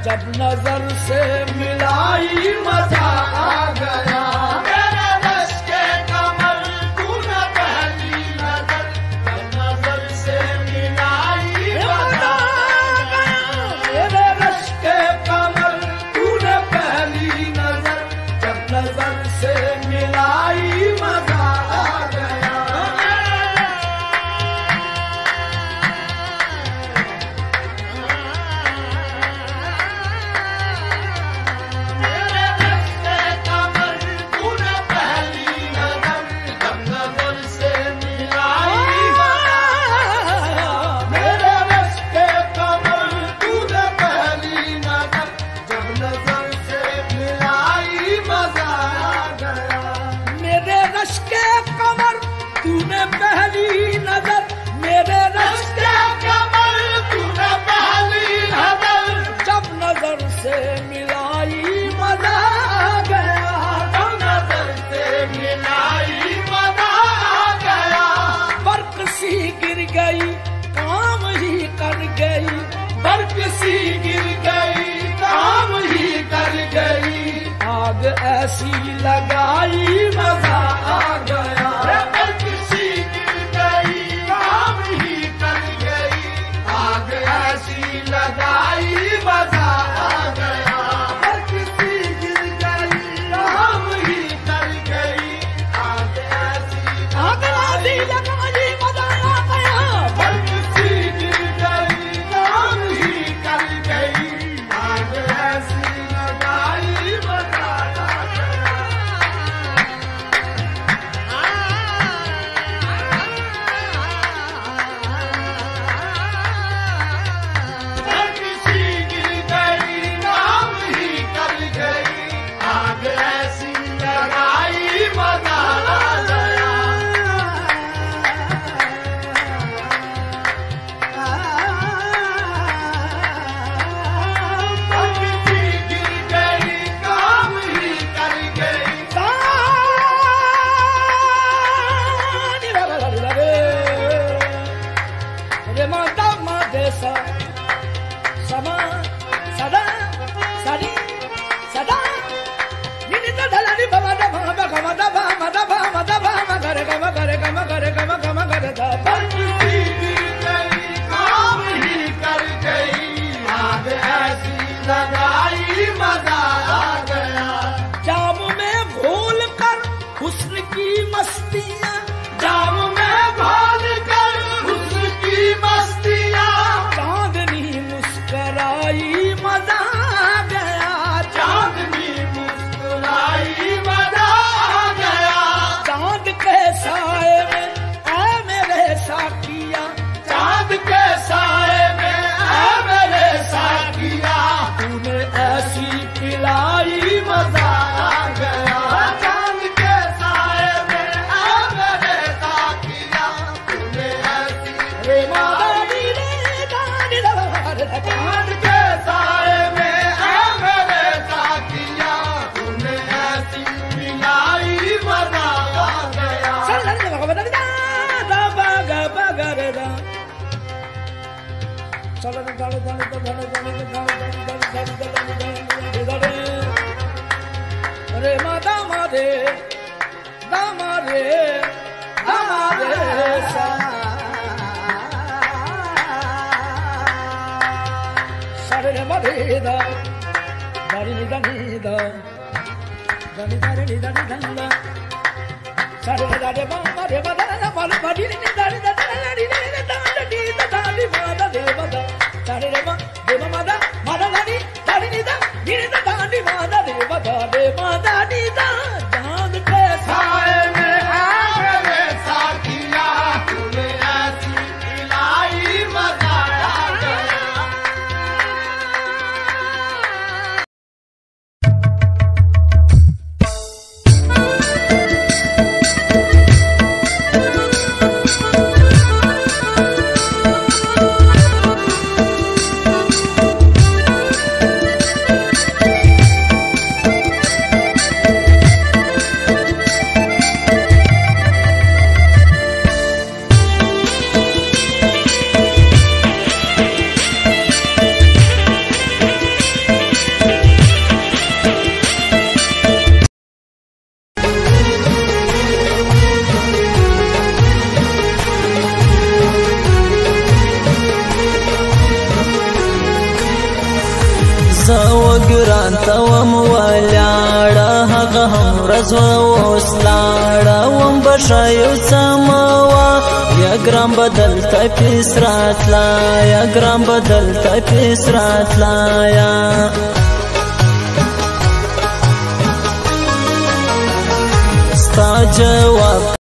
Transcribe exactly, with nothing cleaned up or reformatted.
जब नजर से मिलाई मजा आ गया। मेरे रश के कमर तूने पहली नजर जब नजर से मिलाई मजा आ गया। मेरे रश के कमर तूने पहली नजर जब नजर से मिलाई मजा आ गया। आग ऐसी लगाई मजा आ गया। बर्फ सी गिर गई काम ही कर गई। आग ऐसी लगाई मजा आ गया। बर्फ सी गिर गई काम ही कर गई। आग ऐसी आग ऐसी लगाई मजा आ गया। बर्फ सी गिर गई काम ही कर गई। आग ऐसी लगाई मजा लगाई मजा आ गया। जाम में घोल कर हुस्न की मस्तियाँ। जाम में घोल कर हुस्न की मस्तियाँ। चांदनी मुस्कुराई मजा आ गया। चांदनी मुस्कुराई मजा आ गया। चांद के साए में ऐ मेरे साकिया। चांद के साए में ऐ मेरे साकिया। तूने ऐसी पिलाई मजा आ गया। चांद के साए में ऐ मेरे साकिया। तूने ऐसी रे मादानी रे दानी रे। चांद के साए में ऐ मेरे साकिया। तूने ऐसी पिलाई मजा आ गया। रे मादा मादे दामारे दामारे सा सारे मादे दा दारी नी दानी दा दानी दारी नी दानी दाना सारे दारे मामा रे मादा माल बाडी नी दारी दारी नी दानी दी दानी मादा दे मादा सारे रे मा दे मादा मादा दानी दारी नी दा नी दानी मादा दे मादा दे मादा नी दा। चांद के साए में आ मेरे साथिया। तूने ऐसी पिलाई मजा आ गया। ګران ته وم ولاړه هغه هم ورځ اوس لاړه وم بشه یو څه مه وه یا ګران بدل ته پیس راتله یا ګران بدل ته پیس راتله یا ستا جواب